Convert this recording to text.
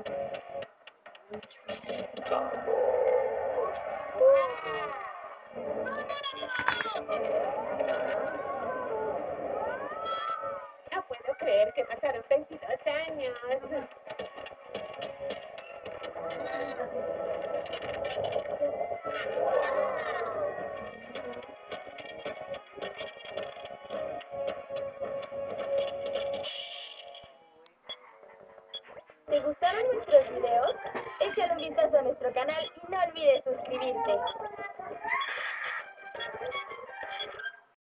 No puedo creer que pasaron 22 años. ¿Te gustaron nuestros videos? Échale un vistazo a nuestro canal y no olvides suscribirte.